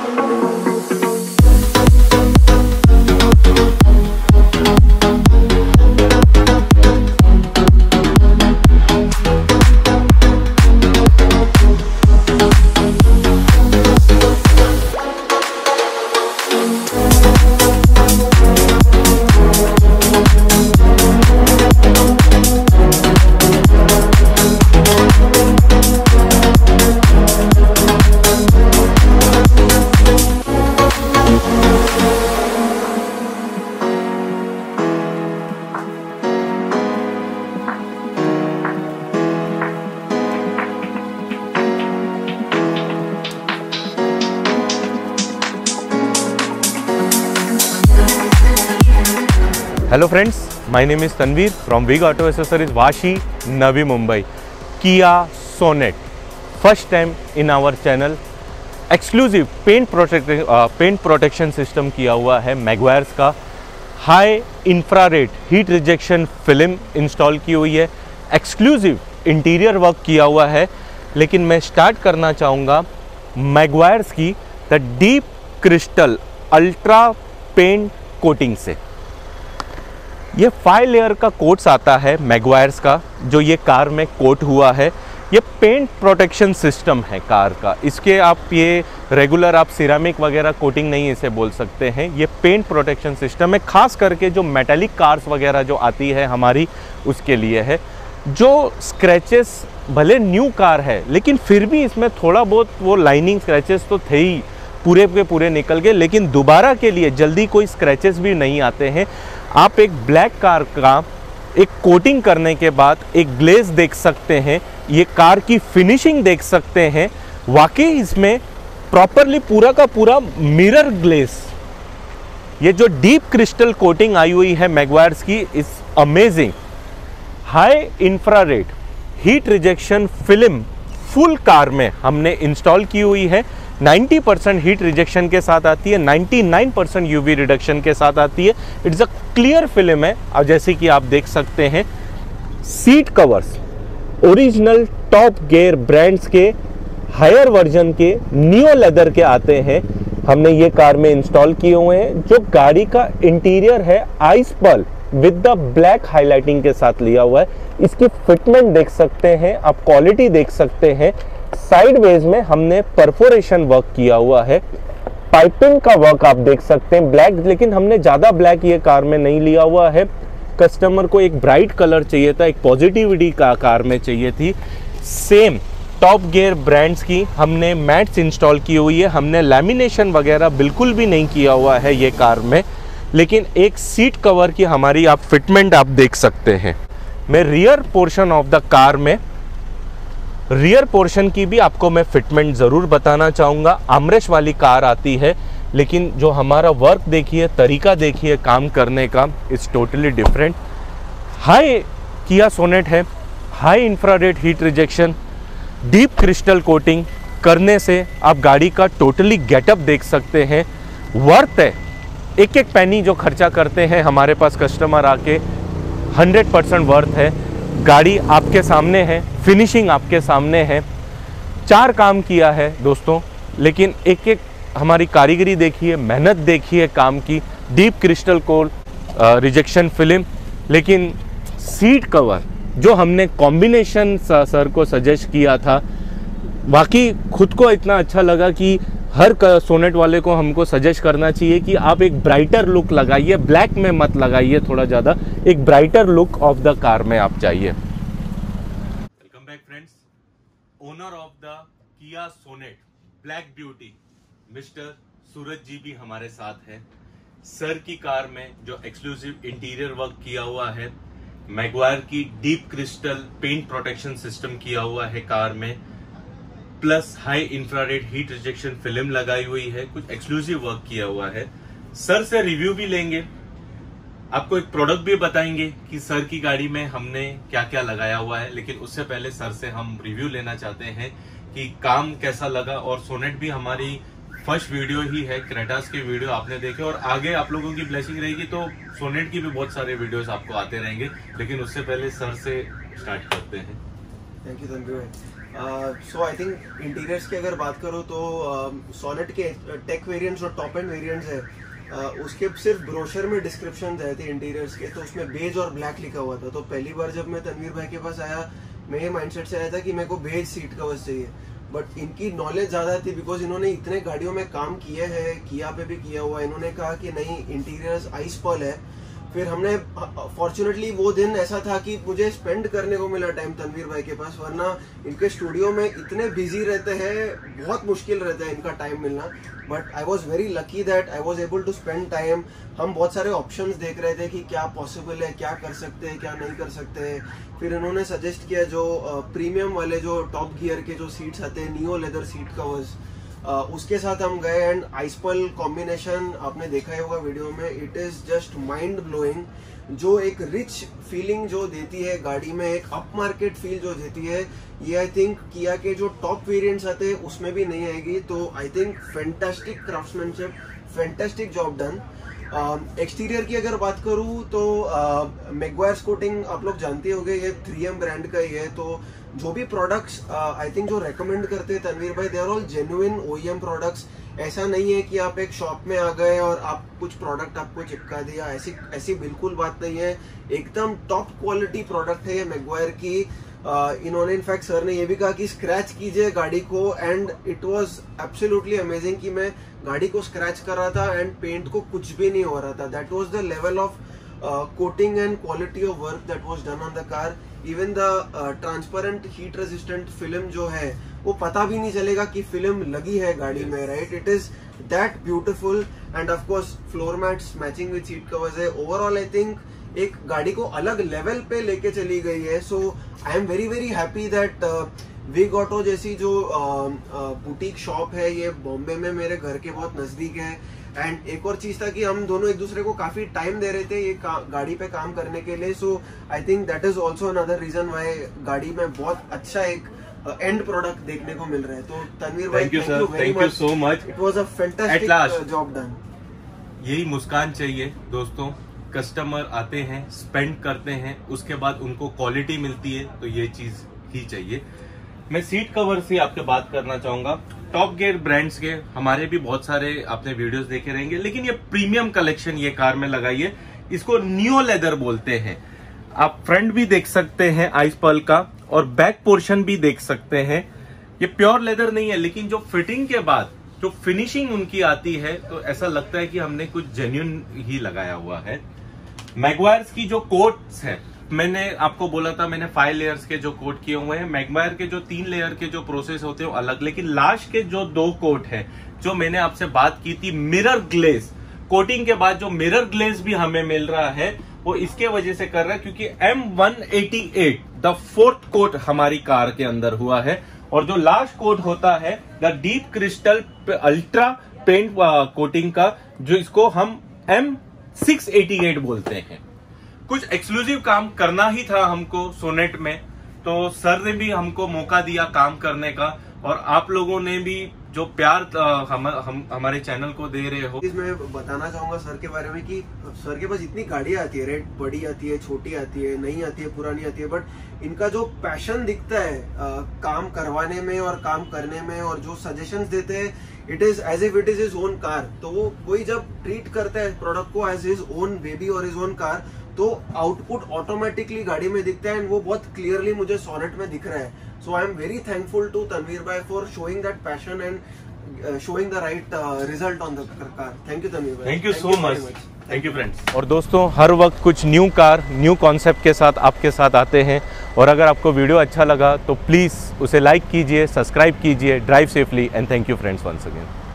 Hello friends, my name is Tanveer from Vig Auto Accessories, Vashi, Navi Mumbai. Kia Sonet, first time in our channel. Exclusive paint protection system किया हुआ है Magwires का. High infrared heat rejection film install की हुई है. Exclusive interior work किया हुआ है. लेकिन मैं स्टार्ट करना चाहूँगा मैगवायर्स की the deep crystal ultra paint coating से. ये 5 लेयर का कोट्स आता है मैगवायर्स का, जो ये कार में कोट हुआ है. ये पेंट प्रोटेक्शन सिस्टम है कार का. इसके आप ये रेगुलर आप सिरामिक वगैरह कोटिंग नहीं इसे बोल सकते हैं. ये पेंट प्रोटेक्शन सिस्टम है, खास करके जो मेटालिक कार्स वगैरह जो आती है हमारी उसके लिए है. जो स्क्रैचेस भले न्यू कार है लेकिन फिर भी इसमें थोड़ा बहुत वो लाइनिंग स्क्रैचेस तो थे ही, पूरे के पूरे निकल गए. लेकिन दोबारा के लिए जल्दी कोई स्क्रैचेस भी नहीं आते हैं. आप एक ब्लैक कार का एक कोटिंग करने के बाद एक ग्लेज देख सकते हैं. ये कार की फिनिशिंग देख सकते हैं. वाकई इसमें प्रॉपरली पूरा का पूरा मिरर ग्लेज, ये जो डीप क्रिस्टल कोटिंग आई हुई है मैगवायर्स की is amazing. High infrared heat rejection film full car में हमने इंस्टॉल की हुई है. 90% हीट रिजेक्शन के साथ आती है, 99% यूवी रिडक्शन के साथ आती है. इट्स अ क्लियर फिल्म है. अब जैसे कि आप देख सकते हैं seat covers original top gear brands के हायर वर्जन के नियो लेदर के आते हैं. हमने ये कार में इंस्टॉल किए हुए हैं. जो गाड़ी का इंटीरियर है ice pearl with the black highlighting के साथ लिया हुआ है. इसकी फिटमेंट देख सकते हैं आप, क्वालिटी देख सकते हैं. साइडवेज में हमने परफोरेशन वर्क किया हुआ है. पाइपिंग का वर्क आप देख सकते हैं ब्लैक, लेकिन हमने ज़्यादा ब्लैक ये कार में नहीं लिया हुआ है. कस्टमर को एक ब्राइट कलर चाहिए था, एक पॉजिटिविटी का कार में चाहिए थी. सेम टॉप गियर ब्रांड्स की हमने मैट्स इंस्टॉल की हुई है. हमने लैमिनेशन वगैरह बिल्कुल भी नहीं किया हुआ है ये कार में. लेकिन एक सीट कवर की हमारी आप फिटमेंट आप देख सकते हैं. मैं rear portion of the car में रियर पोर्शन की भी आपको मैं फिटमेंट ज़रूर बताना चाहूँगा. आर्मरेस्ट वाली कार आती है, लेकिन जो हमारा वर्क देखिए, तरीका देखिए काम करने का, it's totally different. Hi Kia Sonet है. High infrared heat rejection deep crystal coating करने से आप गाड़ी का टोटली गेटअप देख सकते हैं. वर्थ है. एक एक पैनी जो खर्चा करते हैं हमारे पास कस्टमर आके, 100% वर्थ है. गाड़ी आपके सामने है, फिनिशिंग आपके सामने है. 4 काम किया है दोस्तों, लेकिन एक एक हमारी कारीगरी देखिए, मेहनत देखिए काम की. Deep crystal cool rejection film, लेकिन सीट कवर जो हमने कॉम्बिनेशन सर को सजेस्ट किया था, वाकई खुद को इतना अच्छा लगा कि हर सोनेट वाले को हमको सजेस्ट करना चाहिए कि आप एक ब्राइटर लुक लगाइए, ब्लैक में मत लगाइए. थोड़ा ज़्यादा एक brighter look of the car में आप चाहिए. Welcome back friends. Owner of the Kia Sonet black beauty mister Suraj ji भी हमारे साथ हैं. सर की कार में जो एक्सक्लूसिव इंटीरियर वर्क किया हुआ है, मैगवायर की deep crystal paint protection system किया हुआ है कार में, plus high infrared heat rejection film लगाई हुई है. कुछ एक्सक्लूसिव वर्क किया हुआ है. सर से रिव्यू भी लेंगे, आपको एक प्रोडक्ट भी बताएंगे कि सर की गाड़ी में हमने क्या क्या लगाया हुआ है. लेकिन उससे पहले सर से हम रिव्यू लेना चाहते हैं कि काम कैसा लगा. और सोनेट भी हमारी फर्स्ट वीडियो ही है, क्रेटास के वीडियो आपने देखे, और आगे आप लोगों की ब्लेसिंग रहेगी तो सोनेट की भी बहुत सारे वीडियोस आपको आते रहेंगे. लेकिन उससे पहले सर से स्टार्ट करते हैं. Thank you. So I think interiors की अगर बात करूँ तो सोनेट के टेक वेरिएंट्स और टॉप एंड वेरिएंट्स है, उसके सिर्फ ब्रोशर में डिस्क्रिप्शन आए थे इंटीरियर्स के, तो उसमें बेज और ब्लैक लिखा हुआ था। तो पहली बार जब मैं तनवीर भाई के पास आया, मैं ये माइंडसेट से आया था कि मेरे को बेज सीट कवर्स चाहिए, बट इनकी नॉलेज ज़्यादा थी बिकॉज इन्होंने इतने गाड़ियों में काम किया है, किया पे भी किया हुआ। इन्होंने कहा कि नहीं, इंटीरियर्स आइस पर्ल है। फिर हमने फॉर्चुनेटली वो दिन ऐसा था कि मुझे स्पेंड करने को मिला टाइम तनवीर भाई के पास, वरना इनके स्टूडियो में इतने बिजी रहते हैं, बहुत मुश्किल रहता है इनका टाइम मिलना। But I was very lucky that I was able to spend time. हम बहुत सारे ऑप्शंस देख रहे थे कि क्या पॉसिबल है, क्या कर सकते हैं, क्या नहीं कर सकते हैं। फिर इन्होंने सजेस्ट किया जो प्रीमियम वाले जो टॉप गियर के जो सीट्स आते हैं, नियो लेदर सीट कवर्स, उसके साथ हम गए। एंड आइस पर्ल कॉम्बिनेशन आपने देखा ही होगा वीडियो में, it is just mind blowing. जो एक रिच फीलिंग जो देती है गाड़ी में, एक अप मार्केट फील जो देती है, ये आई थिंक किया के जो टॉप वेरिएंट्स आते हैं उसमें भी नहीं आएगी। तो I think fantastic craftsmanship, fantastic job done. Exterior की अगर बात करूँ तो मैग्वायर्स कोटिंग आप लोग जानते होंगे, ये 3M ब्रांड का ही है। तो जो भी प्रोडक्ट्स आई थिंक जो रेकमेंड करते हैं तनवीर भाई, they are all genuine OEM products. ऐसा नहीं है कि आप एक शॉप में आ गए और आप कुछ प्रोडक्ट आपको चिपका दिया, ऐसी बिल्कुल बात नहीं है। एकदम टॉप क्वालिटी प्रोडक्ट है ये मैग्वायर की। इन्होंने इनफैक्ट सर ने ये भी कहा कि स्क्रैच कीजिए गाड़ी को, and it was absolutely amazing कि मैं गाड़ी को स्क्रैच कर रहा था एंड पेंट को कुछ भी नहीं हो रहा था। That was the level of coating and quality of work that was done on the car. Even the transparent heat resistant film जो है, वो पता भी नहीं चलेगा कि फिल्म लगी है गाड़ी में, right? It is that beautiful. And of course floor mats matching with seat covers है। ओवरऑल आई थिंक एक गाड़ी को अलग लेवल पे लेके चली गई है। So I am very very happy that Wig Auto जैसी जो बुटीक शॉप है, ये बॉम्बे में मेरे घर के बहुत नजदीक है। एंड एक और चीज था कि हम दोनों एक दूसरे को काफी टाइम दे रहे थे ये गाड़ी पे काम करने के लिए। So I think that is also another reason why गाड़ी में बहुत अच्छा एक एंड प्रोडक्ट देखने को मिल रहा है। तो तनवीर भाई, thank you so much. It was a fantastic job done. यही मुस्कान चाहिए दोस्तों। कस्टमर आते हैं, स्पेंड करते हैं, उसके बाद उनको क्वालिटी मिलती है, तो ये चीज ही चाहिए। मैं सीट कवर से आपके बात करना चाहूंगा। टॉप गियर ब्रांड्स के हमारे भी बहुत सारे आपने वीडियोस देखे रहेंगे, लेकिन ये प्रीमियम कलेक्शन ये कार में लगाई है। इसको नियो लेदर बोलते हैं। आप फ्रंट भी देख सकते हैं आइस पर्ल का, और बैक पोर्शन भी देख सकते हैं। ये प्योर लेदर नहीं है, लेकिन जो फिटिंग के बाद जो फिनिशिंग उनकी आती है, तो ऐसा लगता है कि हमने कुछ जेन्युइन ही लगाया हुआ है। मैग्वायर्स की जो कोट्स है, मैंने आपको बोला था, मैंने 5 लेयर्स के जो कोट किए हुए हैं। मैग्वायर के जो 3 लेयर के जो प्रोसेस होते हैं वो अलग, लेकिन लास्ट के जो 2 कोट है, जो मैंने आपसे बात की थी मिरर ग्लेज कोटिंग के बाद, जो मिरर ग्लेज भी हमें मिल रहा है, वो इसके वजह से कर रहा है क्योंकि M188 द 4th कोट हमारी कार के अंदर हुआ है। और जो लास्ट कोट होता है the deep crystal ultra paint coating का, जो इसको हम M688 बोलते हैं। कुछ एक्सक्लूसिव काम करना ही था हमको सोनेट में, तो सर ने भी हमको मौका दिया काम करने का, और आप लोगों ने भी जो प्यार हमारे चैनल को दे रहे हो। मैं बताना चाहूंगा सर के बारे में कि सर के पास इतनी गाड़ियां आती है, रेड बड़ी आती है, छोटी आती है, नई आती है, पुरानी आती है, बट इनका जो पैशन दिखता है काम करवाने में और काम करने में, और जो सजेशंस देते हैं, it is as if it is his own car. तो वो कोई जब ट्रीट करता है प्रोडक्ट को एज हिज ओन बेबी और हिज ओन कार, तो आउटपुट ऑटोमेटिकली गाड़ी में दिखता है, एंड वो बहुत क्लियरली मुझे सोनेट में दिख रहा है। So I am very thankful to Tanveer भाई for showing that passion and showing the right result on the car. Thank you Tanveer भाई, thank you so much, thank you friends. और दोस्तों, हर वक्त कुछ न्यू कार, न्यू कॉन्सेप्ट के साथ आपके साथ आते हैं, और अगर आपको वीडियो अच्छा लगा तो प्लीज़ उसे लाइक कीजिए, सब्सक्राइब कीजिए। Drive safely and thank you friends once again.